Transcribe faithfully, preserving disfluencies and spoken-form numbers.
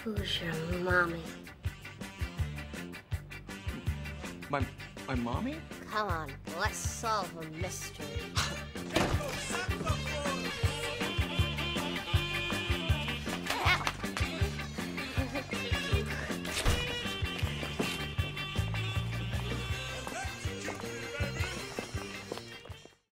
Who's your mommy? My, my mommy? Come on, let's solve a mystery.